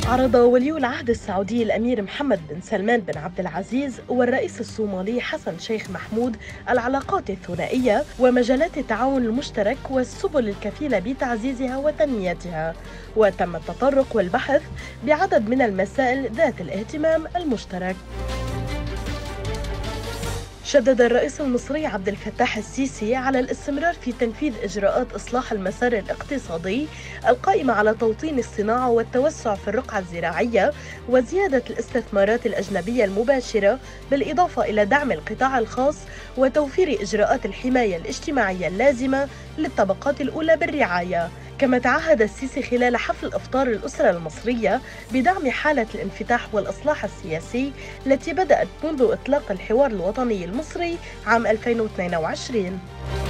عرض ولي العهد السعودي الأمير محمد بن سلمان بن عبد العزيز والرئيس الصومالي حسن شيخ محمود العلاقات الثنائية ومجالات التعاون المشترك والسبل الكفيلة بتعزيزها وتنميتها، وتم التطرق والبحث بعدد من المسائل ذات الاهتمام المشترك. شدد الرئيس المصري عبد الفتاح السيسي على الاستمرار في تنفيذ إجراءات إصلاح المسار الاقتصادي القائمة على توطين الصناعة والتوسع في الرقعة الزراعية وزيادة الاستثمارات الأجنبية المباشرة، بالإضافة إلى دعم القطاع الخاص وتوفير إجراءات الحماية الاجتماعية اللازمة للطبقات الأولى بالرعاية. كما تعهد السيسي خلال حفل إفطار الأسرة المصرية بدعم حالة الانفتاح والإصلاح السياسي التي بدأت منذ إطلاق الحوار الوطني المصري عام 2022.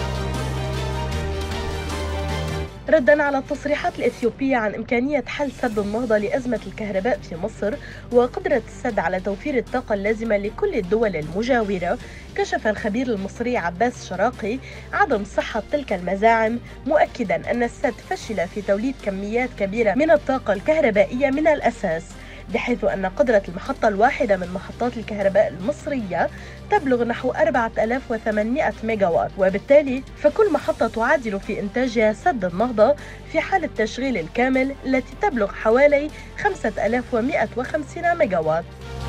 رداً على التصريحات الإثيوبية عن إمكانية حل سد النهضة لأزمة الكهرباء في مصر وقدرة السد على توفير الطاقة اللازمة لكل الدول المجاورة، كشف الخبير المصري عباس شراقي عدم صحة تلك المزاعم، مؤكداً أن السد فشل في توليد كميات كبيرة من الطاقة الكهربائية من الأساس، بحيث أن قدرة المحطة الواحدة من محطات الكهرباء المصرية تبلغ نحو 4800 ميجاوات، وبالتالي فكل محطة تعادل في إنتاجها سد النهضة في حال التشغيل الكامل التي تبلغ حوالي 5150 ميجاوات.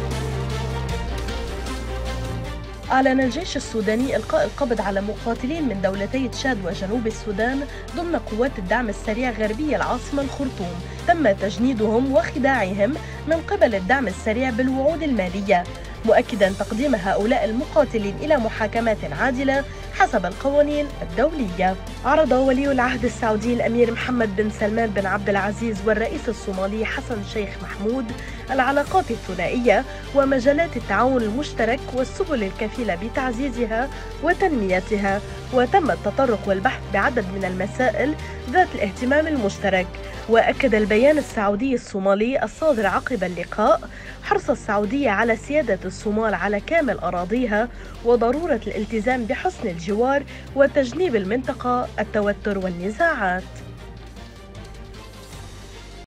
أعلن الجيش السوداني إلقاء القبض على مقاتلين من دولتي تشاد وجنوب السودان ضمن قوات الدعم السريع غربي العاصمة الخرطوم، تم تجنيدهم وخداعهم من قبل الدعم السريع بالوعود المالية، مؤكدا تقديم هؤلاء المقاتلين إلى محاكمات عادلة حسب القوانين الدولية. عرض ولي العهد السعودي الأمير محمد بن سلمان بن عبد العزيز والرئيس الصومالي حسن شيخ محمود العلاقات الثنائية ومجالات التعاون المشترك والسبل الكفيلة بتعزيزها وتنميتها، وتم التطرق والبحث بعدد من المسائل ذات الاهتمام المشترك. وأكد البيان السعودي الصومالي الصادر عقب اللقاء حرص السعودية على سيادة الصومال على كامل أراضيها وضرورة الالتزام بحسن الجوار وتجنيب المنطقة التوتر والنزاعات.